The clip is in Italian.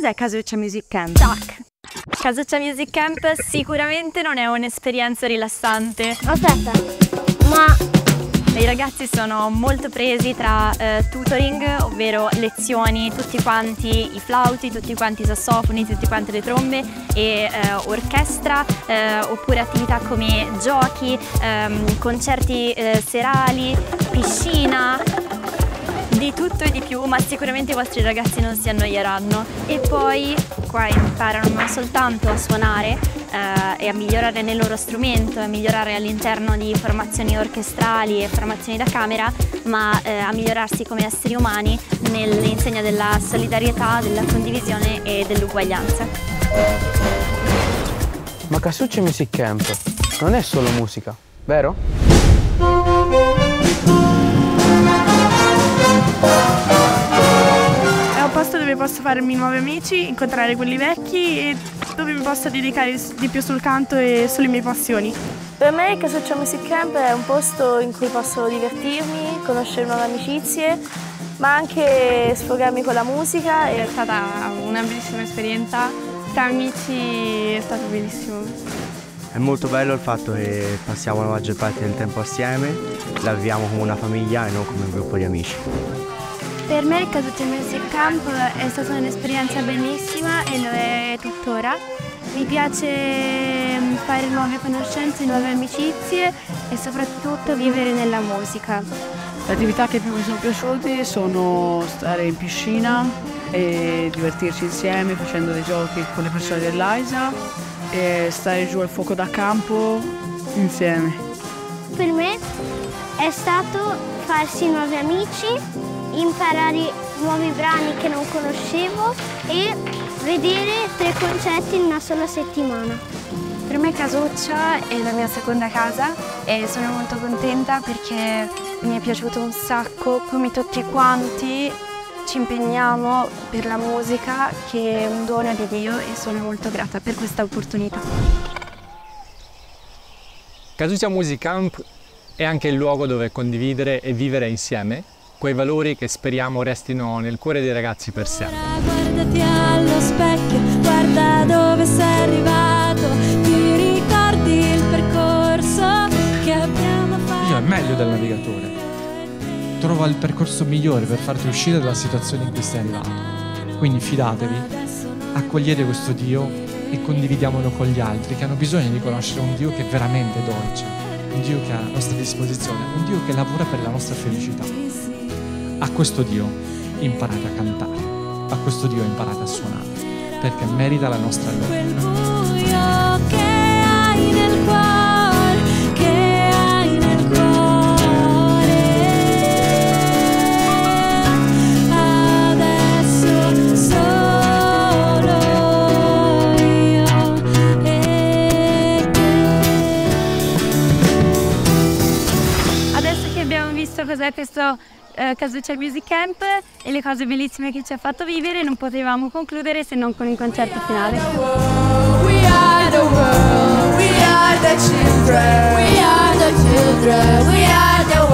cos'è Casuccia Music Camp? Tac! Casuccia Music Camp sicuramente non è un'esperienza rilassante. Aspetta, ma I ragazzi sono molto presi tra tutoring, ovvero lezioni, tutti quanti i flauti, tutti quanti i sassofoni, tutti quanti le trombe e orchestra, oppure attività come giochi, concerti serali, piscina, di tutto e di più, ma sicuramente i vostri ragazzi non si annoieranno. E poi qua imparano non soltanto a suonare e a migliorare nel loro strumento, a migliorare all'interno di formazioni orchestrali e formazioni da camera, ma a migliorarsi come esseri umani nell'insegna della solidarietà, della condivisione e dell'uguaglianza. Ma Casuccia Music Camp non è solo musica, vero? È un posto dove posso farmi nuovi amici, incontrare quelli vecchi e dove mi posso dedicare di più sul canto e sulle mie passioni. Per me Casuccia Music Camp è un posto in cui posso divertirmi, conoscere nuove amicizie, ma anche sfogarmi con la musica. È stata una bellissima esperienza, tra amici è stato bellissimo. È molto bello il fatto che passiamo la maggior parte del tempo assieme, la viviamo come una famiglia e non come un gruppo di amici. per me il Casuccia Music Camp è stata un'esperienza bellissima e lo è tuttora. Mi piace fare nuove conoscenze, nuove amicizie e soprattutto vivere nella musica. Le attività che più mi sono piaciute sono stare in piscina e divertirci insieme facendo dei giochi con le persone dell'AISA e stare giù al fuoco da campo insieme. Per me è stato farsi nuovi amici, imparare nuovi brani che non conoscevo e vedere 3 concerti in una sola settimana. Per me Casuccia è la mia seconda casa e sono molto contenta perché mi è piaciuto un sacco come tutti quanti ci impegniamo per la musica, che è un dono di Dio, e sono molto grata per questa opportunità. Casuccia Music Camp è anche il luogo dove condividere e vivere insieme quei valori che speriamo restino nel cuore dei ragazzi per sempre. Guardati allo specchio, guarda dove sei arrivato, ti ricordi il percorso che abbiamo fatto. Dio è meglio del navigatore, trova il percorso migliore per farti uscire dalla situazione in cui sei arrivato. Quindi fidatevi, accogliete questo Dio e condividiamolo con gli altri che hanno bisogno di conoscere un Dio che è veramente dolce, un Dio che è a nostra disposizione, un Dio che lavora per la nostra felicità. A questo Dio imparate a cantare, a questo Dio imparate a suonare, perché merita la nostra lode. Quel buio che hai nel cuore, che hai nel cuore, adesso solo io e te. Adesso che abbiamo visto cos'è questo Casuccia Music Camp e le cose bellissime che ci ha fatto vivere, non potevamo concludere se non con il concerto finale. We are the world, we are the children, we are the children, we are the